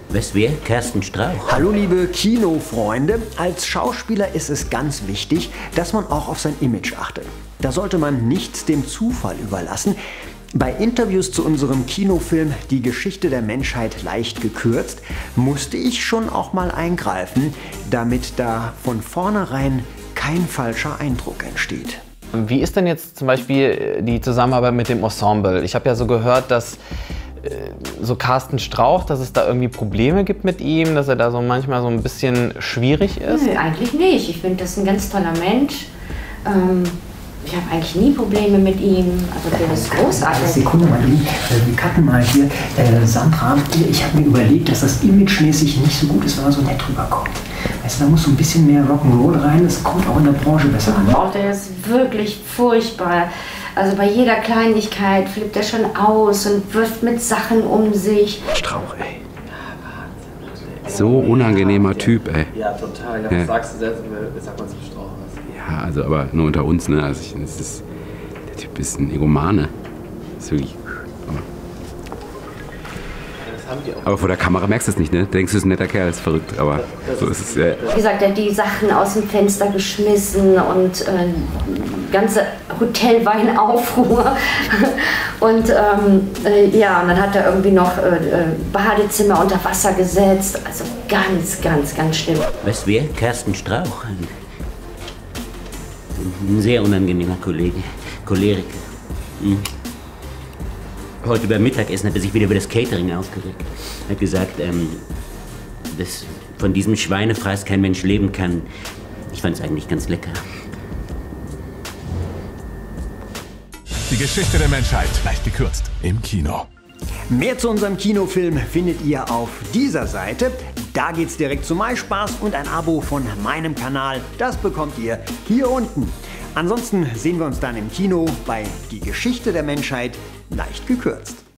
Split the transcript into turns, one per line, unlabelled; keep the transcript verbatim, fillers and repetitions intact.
Was wer? Kersten Strauch?
Hallo liebe Kinofreunde, als Schauspieler ist es ganz wichtig, dass man auch auf sein Image achtet. Da sollte man nichts dem Zufall überlassen. Bei Interviews zu unserem Kinofilm Die Geschichte der Menschheit leicht gekürzt, musste ich schon auch mal eingreifen, damit da von vornherein kein falscher Eindruck entsteht.
Wie ist denn jetzt zum Beispiel die Zusammenarbeit mit dem Ensemble? Ich habe ja so gehört, dass äh, so Carsten Strauch, dass es da irgendwie Probleme gibt mit ihm, dass er da so manchmal so ein bisschen schwierig ist?
Nö, eigentlich nicht. Ich finde, das ist ein ganz toller Mensch. Ähm, ich habe eigentlich nie Probleme mit ihm. Also der ist großartig.
Sekunde mal, Lili, wir cutten mal hier. Äh, Sandra, ich habe mir überlegt, dass das imagemäßig nicht so gut ist, wenn man so nett rüberkommt. Weißt du, da muss so ein bisschen mehr Rock'n'Roll rein, das kommt auch in der Branche besser an.
Oh, der ist wirklich furchtbar. Also bei jeder Kleinigkeit flippt er schon aus und wirft mit Sachen um sich.
Strauch, ey. So unangenehmer Typ, ey.
Ja, total. Ja, was ja. sagst du selbst? Was sagt man zum Strauch?
Ja, also aber nur unter uns, ne? Also ich, das ist, der Typ ist ein Egomane. Das ist wirklich. Aber, aber vor der Kamera merkst du es nicht, ne? Denkst du, es ist ein netter Kerl, ist verrückt, aber so ist es. Ja.
Wie gesagt, er hat die Sachen aus dem Fenster geschmissen und äh, ganze Hotel war in Aufruhr. Und ähm, äh, ja, und dann hat er irgendwie noch äh, Badezimmer unter Wasser gesetzt. Also ganz, ganz, ganz schlimm.
Was wer? Kersten Strauch? Ein sehr unangenehmer Kollege, Choleriker. Hm. Heute beim Mittagessen hat er sich wieder über das Catering aufgeregt. Er hat gesagt, ähm, dass von diesem Schweinefraß kein Mensch leben kann. Ich fand es eigentlich ganz lecker.
Die Geschichte der Menschheit, leicht gekürzt, im Kino.
Mehr zu unserem Kinofilm findet ihr auf dieser Seite. Da geht's direkt zu MySpaß und ein Abo von meinem Kanal, das bekommt ihr hier unten. Ansonsten sehen wir uns dann im Kino bei Die Geschichte der Menschheit leicht gekürzt.